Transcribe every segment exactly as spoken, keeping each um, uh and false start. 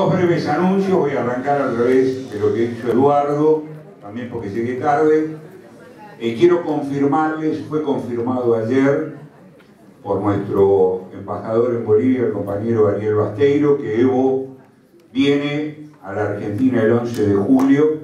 Dos breves anuncios, voy a arrancar al revés de lo que hizo Eduardo, también porque llegué tarde. Eh, quiero confirmarles, fue confirmado ayer por nuestro embajador en Bolivia, el compañero Ariel Basteiro, que Evo viene a la Argentina el once de julio.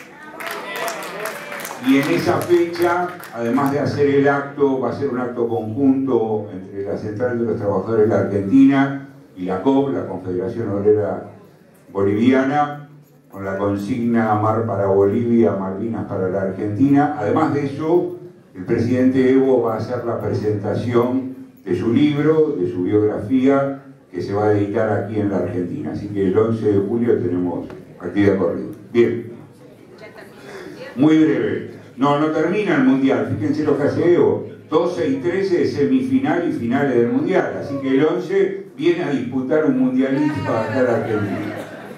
Y en esa fecha, además de hacer el acto, va a ser un acto conjunto entre la Central de los Trabajadores de la Argentina y la C O B, la Confederación Obrera Boliviana, con la consigna Mar para Bolivia, Malvinas para la Argentina. Además de eso, el presidente Evo va a hacer la presentación de su libro, de su biografía, que se va a editar aquí en la Argentina. Así que el once de julio tenemos actividad corrida. Bien. Muy breve. No, no termina el Mundial. Fíjense lo que hace Evo. doce y trece de semifinal y finales del Mundial. Así que el once viene a disputar un mundialista acá en la Argentina.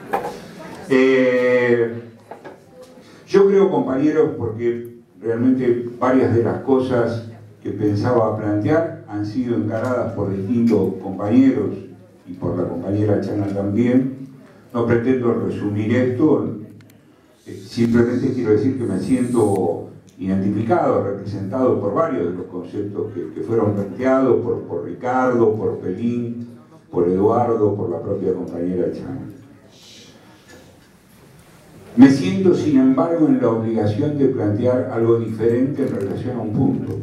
Eh, yo creo, compañeros, porque realmente varias de las cosas que pensaba plantear han sido encaradas por distintos compañeros y por la compañera Chana también. No pretendo resumir esto, eh, simplemente quiero decir que me siento identificado, representado por varios de los conceptos que, que fueron planteados por, por Ricardo, por Pelín, por Eduardo, por la propia compañera Chana. Me siento, sin embargo, en la obligación de plantear algo diferente en relación a un punto.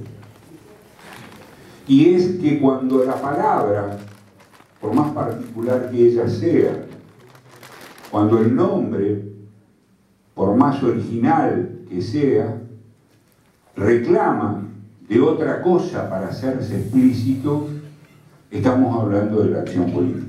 Y es que cuando la palabra, por más particular que ella sea, cuando el nombre, por más original que sea, reclama de otra cosa para hacerse explícito, estamos hablando de la acción política.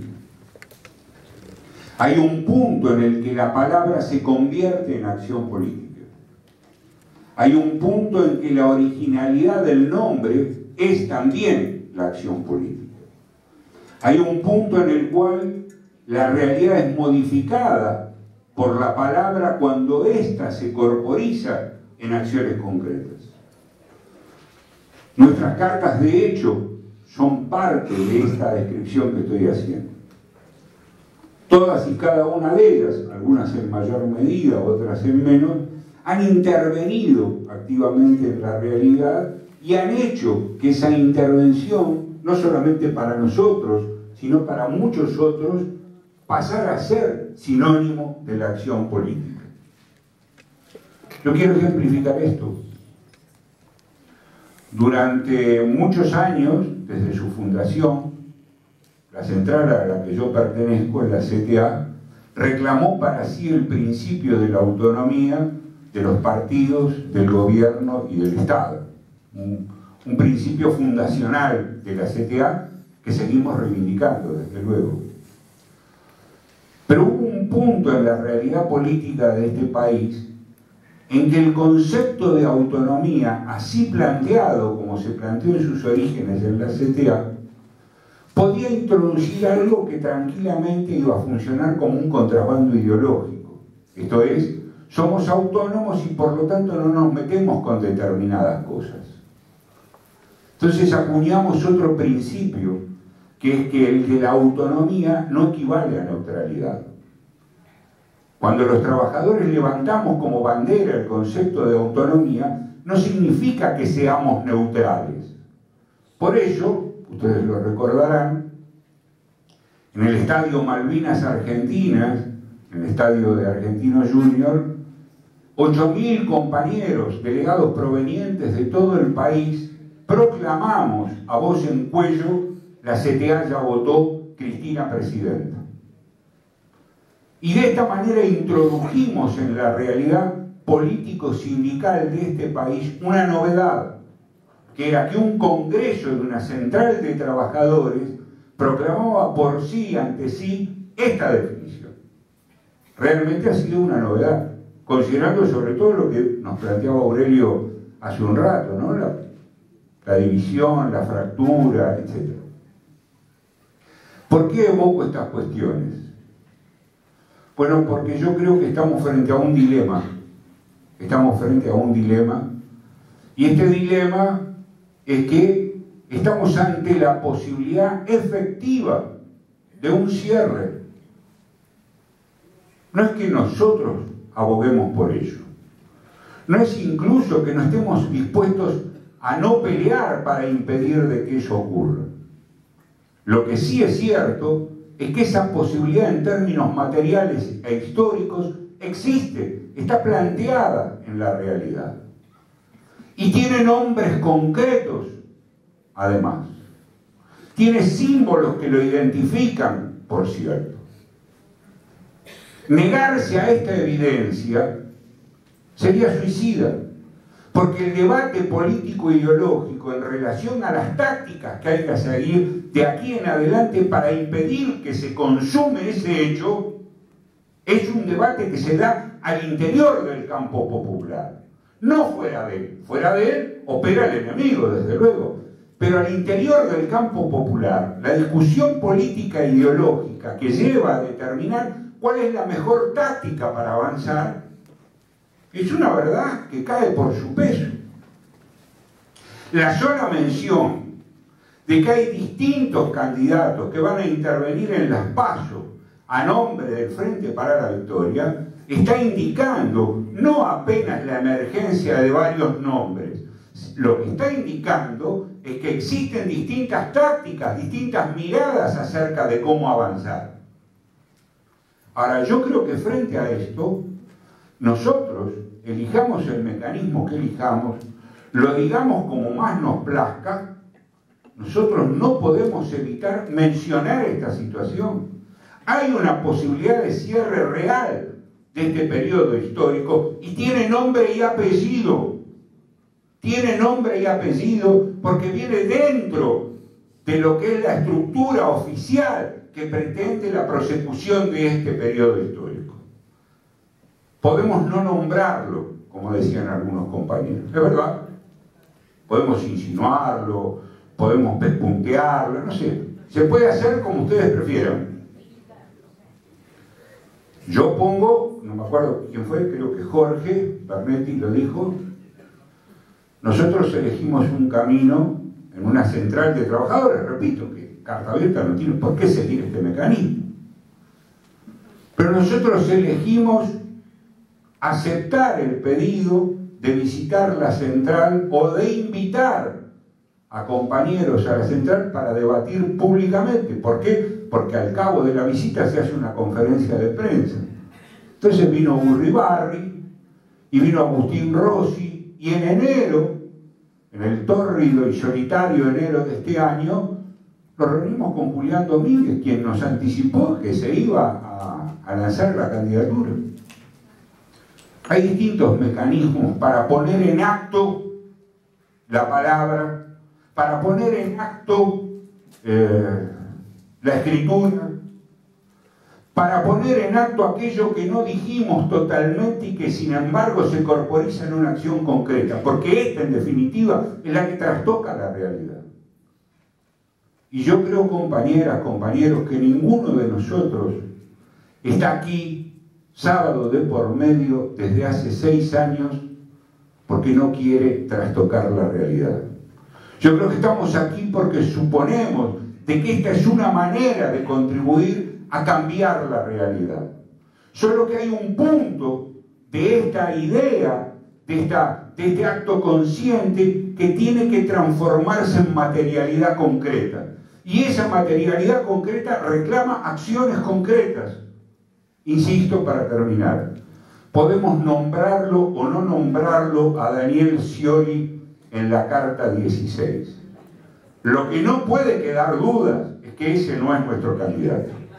Hay un punto en el que la palabra se convierte en acción política. Hay un punto en que la originalidad del nombre es también la acción política. Hay un punto en el cual la realidad es modificada por la palabra cuando ésta se corporiza en acciones concretas. Nuestras cartas de hecho son parte de esta descripción que estoy haciendo. Todas y cada una de ellas, algunas en mayor medida, otras en menos, han intervenido activamente en la realidad y han hecho que esa intervención, no solamente para nosotros, sino para muchos otros, pasara a ser sinónimo de la acción política. Yo quiero ejemplificar esto. Durante muchos años, desde su fundación, la central a la que yo pertenezco, la C T A, reclamó para sí el principio de la autonomía de los partidos, del gobierno y del Estado. Un, un principio fundacional de la C T A que seguimos reivindicando, desde luego. Pero hubo un punto en la realidad política de este país en que el concepto de autonomía, así planteado como se planteó en sus orígenes en la C T A, podía introducir algo que tranquilamente iba a funcionar como un contrabando ideológico. Esto es, somos autónomos y por lo tanto no nos metemos con determinadas cosas. Entonces acuñamos otro principio, que es que el de la autonomía no equivale a neutralidad. Cuando los trabajadores levantamos como bandera el concepto de autonomía, no significa que seamos neutrales. Por ello, ustedes lo recordarán, en el estadio Malvinas Argentinas, en el estadio de Argentino Junior, ocho mil compañeros, delegados provenientes de todo el país, proclamamos a voz en cuello: la C T A ya votó, Cristina presidenta. Y de esta manera introdujimos en la realidad político-sindical de este país una novedad, que era que un congreso de una central de trabajadores proclamaba por sí, ante sí, esta definición. Realmente ha sido una novedad, considerando sobre todo lo que nos planteaba Aurelio hace un rato, ¿no? La, la división, la fractura, etcétera. ¿Por qué evoco estas cuestiones? Bueno, porque yo creo que estamos frente a un dilema. Estamos frente a un dilema. Y este dilema es que estamos ante la posibilidad efectiva de un cierre No es que nosotros aboguemos por ello. No es incluso que no estemos dispuestos a no pelear para impedir de que ello ocurra. Lo que sí es cierto es que esa posibilidad en términos materiales e históricos existe, está planteada en la realidad. Y tiene nombres concretos, además. Tiene símbolos que lo identifican, por cierto. Negarse a esta evidencia sería suicida, porque el debate político-ideológico en relación a las tácticas que hay que seguir de aquí en adelante para impedir que se consume ese hecho es un debate que se da al interior del campo popular, no fuera de él. Fuera de él opera el enemigo, desde luego, pero al interior del campo popular, la discusión política e ideológica que lleva a determinar cuál es la mejor táctica para avanzar es una verdad que cae por su peso. La sola mención de que hay distintos candidatos que van a intervenir en las PASO a nombre del Frente para la Victoria está indicando no apenas la emergencia de varios nombres, lo que está indicando es que existen distintas tácticas, distintas miradas acerca de cómo avanzar. Ahora, yo creo que frente a esto, nosotros, elijamos el mecanismo que elijamos, lo digamos como más nos plazca, nosotros no podemos evitar mencionar esta situación. Hay una posibilidad de cierre real de este periodo histórico y tiene nombre y apellido. Tiene nombre y apellido porque viene dentro de lo que es la estructura oficial que pretende la prosecución de este periodo histórico. Podemos no nombrarlo, como decían algunos compañeros, es verdad. Podemos insinuarlo, podemos pespuntearlo, no sé. Se puede hacer como ustedes prefieran. Yo pongo, no me acuerdo quién fue, creo que Jorge Bernetti lo dijo, nosotros elegimos un camino en una central de trabajadores, repito, que Carta Abierta no tiene por qué seguir este mecanismo. Pero nosotros elegimos aceptar el pedido de visitar la central o de invitar a compañeros a la central para debatir públicamente. ¿Por qué? Porque al cabo de la visita se hace una conferencia de prensa. Entonces vino Urribarri y vino Agustín Rossi, y en enero, en el tórrido y solitario enero de este año, nos reunimos con Julián Domínguez, quien nos anticipó que se iba a, a lanzar la candidatura. Hay distintos mecanismos para poner en acto la palabra, para poner en acto eh, la escritura, para poner en acto aquello que no dijimos totalmente y que sin embargo se corporiza en una acción concreta, porque esta en definitiva es la que trastoca la realidad. Y yo creo, compañeras, compañeros, que ninguno de nosotros está aquí sábado de por medio desde hace seis años porque no quiere trastocar la realidad. Yo creo que estamos aquí porque suponemos de que esta es una manera de contribuir a cambiar la realidad. Solo que hay un punto de esta idea, de, esta, de este acto consciente que tiene que transformarse en materialidad concreta. Y esa materialidad concreta reclama acciones concretas. Insisto, para terminar, podemos nombrarlo o no nombrarlo a Daniel Scioli en la Carta dieciséis. Lo que no puede quedar dudas es que ese no es nuestro candidato.